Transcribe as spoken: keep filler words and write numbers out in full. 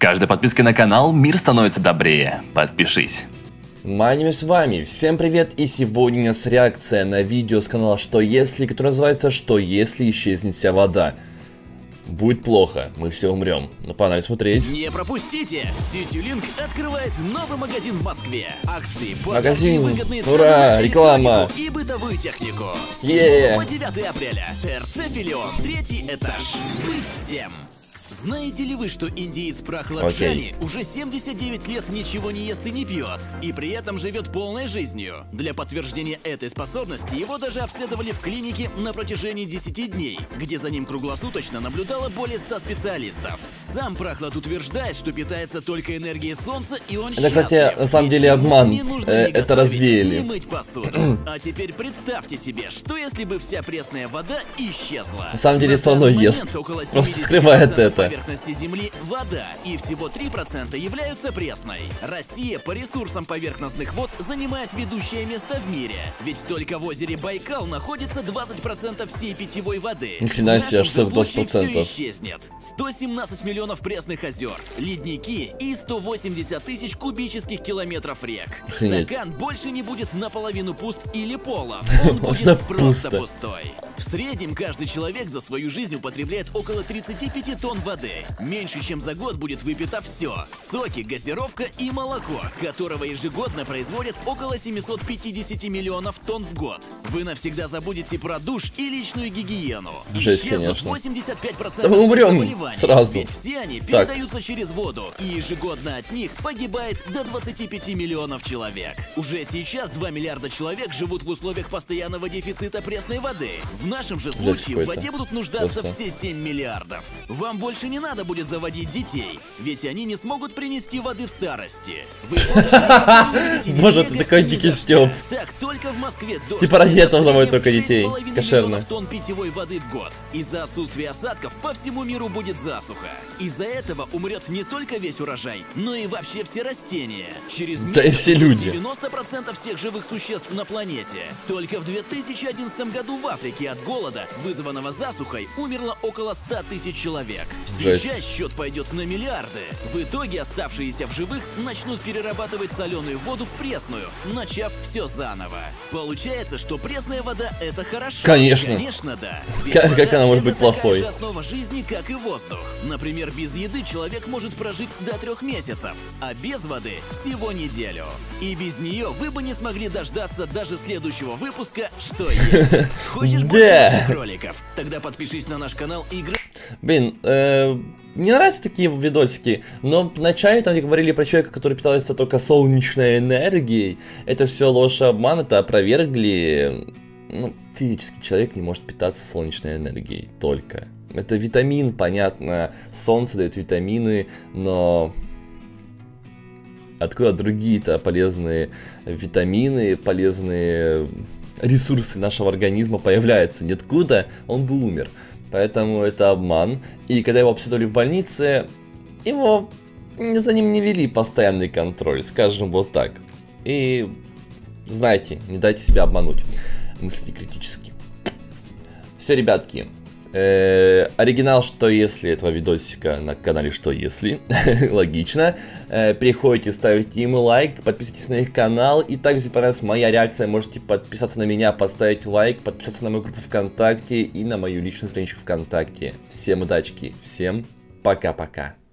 каждой подпиской на канал мир становится добрее. Подпишись. Маними с вами, всем привет, и сегодня у нас реакция на видео с канала Что Если, которое называется Что Если Исчезнет вся вода. Будет плохо, мы все умрем. Ну погнали смотреть. Не пропустите! Ситилинк открывает новый магазин в Москве. Акции, магазин, выгодные ура, цены, реклама и бытовую технику. С yeah. по девятое апреля. ТРЦ Филион, третий этаж. Быть всем. Знаете ли вы, что индиец Прахладжани okay. уже семьдесят девять лет ничего не ест и не пьет, и при этом живет полной жизнью? Для подтверждения этой способности его даже обследовали в клинике на протяжении десяти дней, где за ним круглосуточно наблюдало более ста специалистов. Сам Прахлад утверждает, что питается только энергией солнца, и он это, счастлив. кстати, на самом деле обман. Не нужно э, ни это готовить, развеяли. ни мыть посуду. А теперь представьте себе, что если бы вся пресная вода исчезла? На самом деле, все равно ест. Просто скрывает это. Поверхности Земли вода, и всего три процента являются пресной. Россия по ресурсам поверхностных вод занимает ведущее место в мире, ведь только в озере Байкал находится двадцать процентов всей питьевой воды. Ни хрена себе, что это двадцать процентов? Все исчезнет. сто семнадцать миллионов пресных озер, ледники и сто восемьдесят тысяч кубических километров рек. Охренеть. Стакан больше не будет наполовину пуст или полон, он будет просто пустой. В среднем каждый человек за свою жизнь употребляет около тридцати пяти тонн воды. Меньше чем за год будет выпито все: соки, газировка и молоко, которого ежегодно производят около семисот пятидесяти миллионов тонн в год. Вы навсегда забудете про душ и личную гигиену. Жесть, Исчезнут конечно. восемьдесят пять процентов да мы умрем заболеваний, сразу. Ведь все они так. передаются через воду, и ежегодно от них погибает до двадцати пяти миллионов человек. Уже сейчас два миллиарда человек живут в условиях постоянного дефицита пресной воды. В нашем же случае в воде будут нуждаться Просто. все семь миллиардов. Вам больше не надо будет заводить детей, ведь они не смогут принести воды в старости. Вы Боже, ты такой дикий стёб. Так, только в Москве типа ради этого заводят только детей. Кошерно. Тонн питьевой воды в год. Из-за отсутствия осадков по всему миру будет засуха. Из-за этого умрет не только весь урожай, но и вообще все растения. Через месяц да и все люди. девяносто процентов всех живых существ на планете. Только в две тысячи одиннадцатом году в Африке от голода, вызванного засухой, умерло около ста тысяч человек. Жесть. Сейчас счет пойдет на миллиарды. В итоге оставшиеся в живых начнут перерабатывать соленую воду в пресную, начав все заново. Получается, что пресная вода — это хорошо. Конечно. Конечно, да. Как, как она может быть плохой? Это основа жизни, как и воздух. Например, без еды человек может прожить до трех месяцев, а без воды всего неделю. И без нее вы бы не смогли дождаться даже следующего выпуска «Что если?». Хочешь больше роликов? Тогда подпишись на наш канал игры. Блин, э, мне нравятся такие видосики, но вначале там говорили про человека, который питался только солнечной энергией. Это все ложь и обман, это опровергли. Ну, физический человек не может питаться солнечной энергией только. Это витамин, понятно, солнце дает витамины, но откуда другие-то полезные витамины, полезные ресурсы нашего организма появляются? Ниоткуда, он бы умер. Поэтому это обман. И когда его обследовали в больнице, его за ним не вели постоянный контроль, скажем вот так. И знаете, не дайте себя обмануть. Мыслите критически. Все, ребятки. Э, оригинал «Что если» этого видосика на канале «Что если». Логично. Э, приходите, ставите ему лайк, подписывайтесь на их канал. И также, если понравилась моя реакция, можете подписаться на меня, поставить лайк, подписаться на мою группу ВКонтакте и на мою личную страничку ВКонтакте. Всем удачки, всем пока-пока.